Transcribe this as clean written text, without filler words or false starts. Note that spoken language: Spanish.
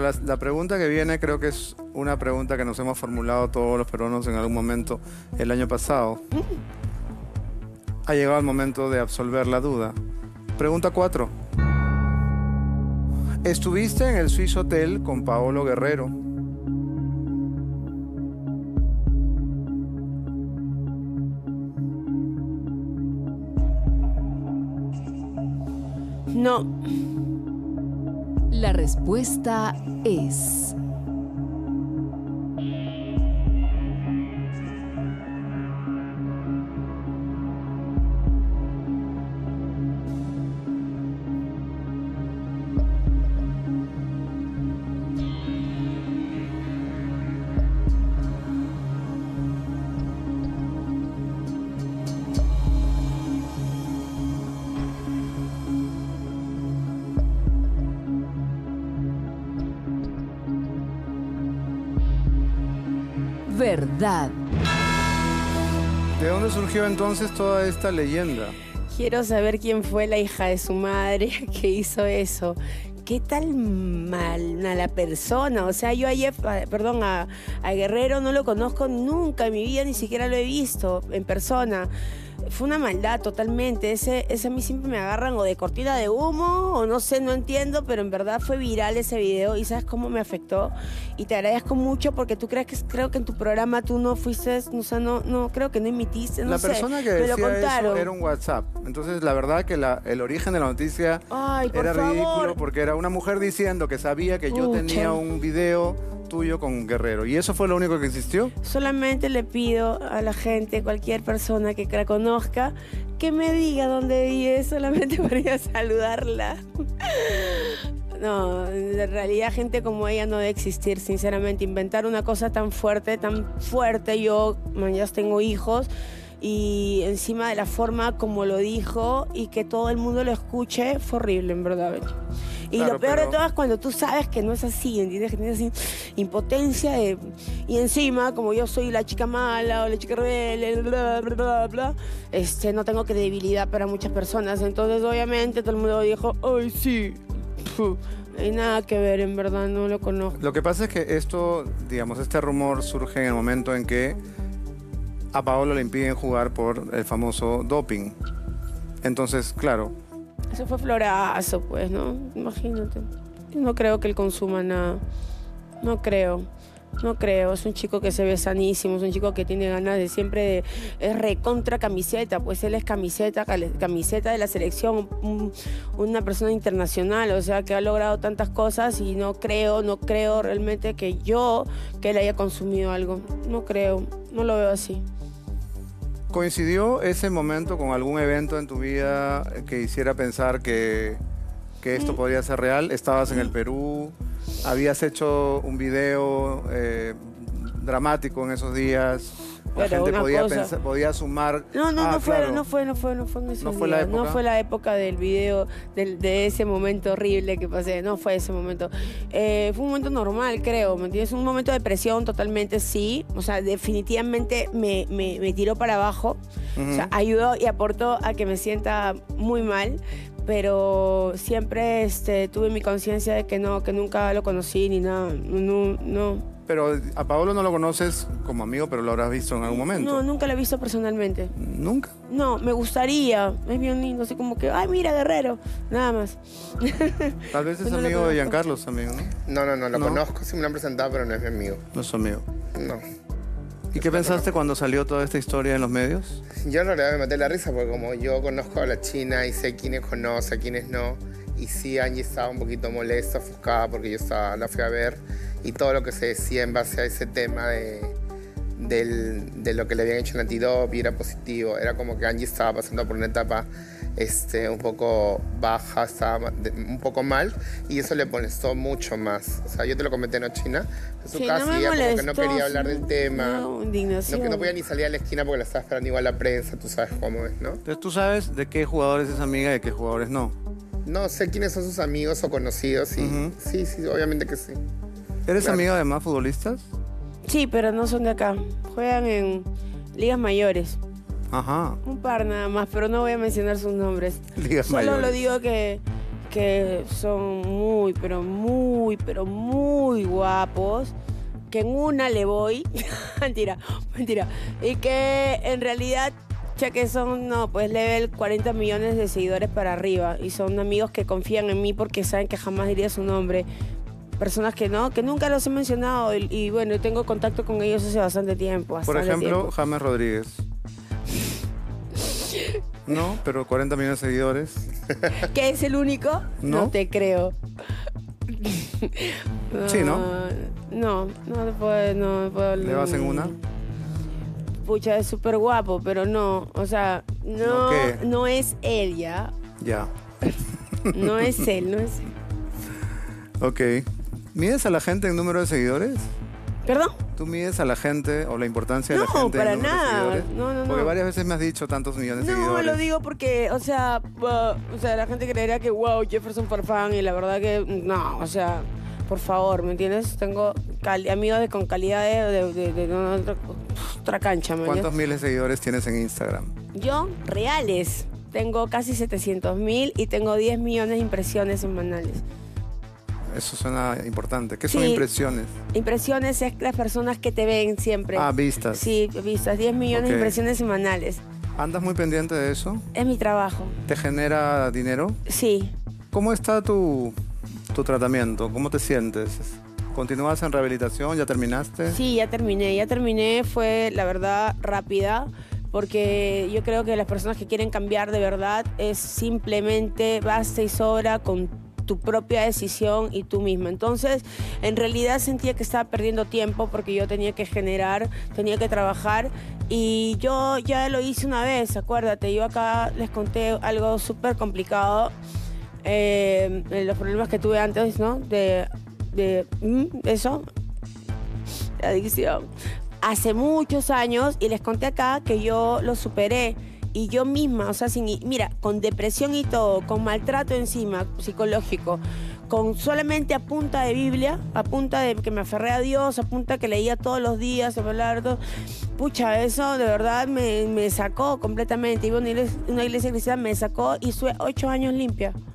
la pregunta que viene creo que es una pregunta que nos hemos formulado todos los peruanos en algún momento el año pasado. Ha llegado el momento de absolver la duda. Pregunta 4. ¿Estuviste en el Swiss Hotel con Paolo Guerrero? No. La respuesta es... verdad. ¿De dónde surgió entonces toda esta leyenda? Quiero saber quién fue la hija de su madre que hizo eso. ¿Qué tal mala persona? O sea, yo a Guerrero no lo conozco nunca en mi vida, ni siquiera lo he visto en persona. Fue una maldad totalmente. Ese a mí siempre me agarran o de cortina de humo o no sé, no entiendo, pero en verdad fue viral ese video y ¿sabes cómo me afectó? Y te agradezco mucho porque creo que en tu programa tú no fuiste, o sea, no creo que no emitiste, no sé. La persona que decía eso era un WhatsApp. Entonces, la verdad que el origen de la noticia era ridículo porque era una mujer diciendo que sabía que yo tenía un video tuyo con Guerrero. ¿Y eso fue lo único que existió? Solamente le pido a la gente, cualquier persona que la conozca, que me diga dónde vive, solamente para ir a saludarla. No, en realidad gente como ella no debe existir, sinceramente. Inventar una cosa tan fuerte, yo ya tengo hijos, y encima de la forma como lo dijo y que todo el mundo lo escuche, fue horrible, en verdad. Y claro, lo peor de todo es cuando tú sabes que no es así, ¿entiendes? Que tienes así impotencia y encima, como yo soy la chica mala o la chica rebelde, bla, bla, bla, bla, no tengo credibilidad para muchas personas. Entonces, obviamente, todo el mundo dijo, ¡ay, sí! No hay nada que ver, en verdad, no lo conozco. Lo que pasa es que esto, digamos, este rumor surge en el momento en que a Paolo le impiden jugar por el famoso doping. Entonces, claro. Eso fue florazo, pues, ¿no? Imagínate. Yo no creo que él consuma nada. No creo. Es un chico que se ve sanísimo, es un chico que tiene ganas de siempre es recontra camiseta, pues él es camiseta de la selección, una persona internacional, o sea, que ha logrado tantas cosas y no creo realmente que él haya consumido algo. No creo, no lo veo así. ¿Coincidió ese momento con algún evento en tu vida que hiciera pensar que esto podría ser real? ¿Estabas en el Perú? ¿Habías hecho un video dramático en esos días? La gente podía sumar... No fue en esos días. No fue la época del video, de ese momento horrible que pasé. No fue ese momento. Fue un momento normal, creo, ¿me entiendes? Un momento de presión totalmente, sí. O sea, definitivamente me tiró para abajo. O sea, ayudó y aportó a que me sienta muy mal. Pero siempre tuve mi conciencia de que nunca lo conocí ni nada. No. Pero a Paolo no lo conoces como amigo, pero lo habrás visto en algún momento. No, nunca lo he visto personalmente. ¿Nunca? No, me gustaría. Es bien lindo, así como que, ¡ay, mira, Guerrero! Nada más. Tal vez es amigo de Giancarlo también, ¿no? No, lo conozco, sí me lo han presentado, pero no es mi amigo. No es su amigo. No. ¿Y qué pensaste cuando salió toda esta historia en los medios? Yo en realidad me maté la risa porque como yo conozco a la China y sé quiénes conoce, quiénes no, y sí, Angie estaba un poquito molesta, ofuscada porque yo la fui a ver y todo lo que se decía en base a ese tema de lo que le habían hecho en Antidoping era positivo. Era como que Angie estaba pasando por una etapa un poco baja, estaba un poco mal y eso le molestó mucho más. O sea, yo te lo comenté, ¿no, China? En su casa ella como que no quería hablar del tema. No podía ni salir a la esquina porque la estaba esperando igual la prensa, tú sabes cómo es, ¿no? Entonces, ¿tú sabes de qué jugadores es amiga y de qué jugadores no? No, sé quiénes son sus amigos o conocidos y sí, obviamente que sí. ¿Eres amiga de más futbolistas? Sí, pero no son de acá. Juegan en ligas mayores. Ajá. Un par nada más, pero no voy a mencionar sus nombres. Ligas mayores. Solo lo digo que que son muy, pero muy guapos, que en una le voy, mentira, y que en realidad, que son, no, pues level 40 millones de seguidores para arriba, y son amigos que confían en mí porque saben que jamás diría su nombre. Personas que no, que nunca los he mencionado y bueno, tengo contacto con ellos hace bastante tiempo. Por ejemplo, James Rodríguez. No, pero 40 millones de seguidores. ¿Que es el único? No. No te creo. Sí, ¿no? No te puedo. ¿Le vas en una? Pucha, es súper guapo, pero no, o sea, ¿No qué? no es él, ¿ya? Ya. No es él. Ok. ¿Mides a la gente en número de seguidores? ¿Perdón? ¿Tú mides a la gente o la importancia de la No, gente para en número nada. de seguidores? No. Porque varias veces me has dicho tantos millones de No, seguidores. lo digo porque, o sea, la gente creería que, wow, Jefferson Farfán, y la verdad que, no, o sea, por favor, ¿me entiendes? Tengo amigos con calidad de otra cancha, man. ¿Cuántos miles de seguidores tienes en Instagram? Yo, reales, tengo casi 700,000 y tengo 10 millones de impresiones semanales. Eso suena importante. ¿Qué son Sí. impresiones? Impresiones es las personas que te ven siempre. Ah, vistas. Sí, vistas, 10 millones Ok. de impresiones semanales. ¿Andas muy pendiente de eso? Es mi trabajo. ¿Te genera dinero? Sí. ¿Cómo está tu tratamiento? ¿Cómo te sientes? ¿Continúas en rehabilitación? ¿Ya terminaste? Sí, ya terminé, fue la verdad rápida, porque yo creo que las personas que quieren cambiar de verdad es simplemente basta y sobra con tu propia decisión y tú misma. Entonces, en realidad sentía que estaba perdiendo tiempo porque yo tenía que generar, tenía que trabajar y yo ya lo hice una vez, acuérdate, yo acá les conté algo súper complicado, los problemas que tuve antes, ¿no? De eso, la adicción, hace muchos años, y les conté acá que yo lo superé y yo misma, o sea, mira, con depresión y todo, con maltrato encima, psicológico, con solamente a punta de Biblia, a punta de que me aferré a Dios, a punta que leía todos los días, pucha, eso de verdad me sacó completamente. Iba a una iglesia cristiana, me sacó y estuve 8 años limpia.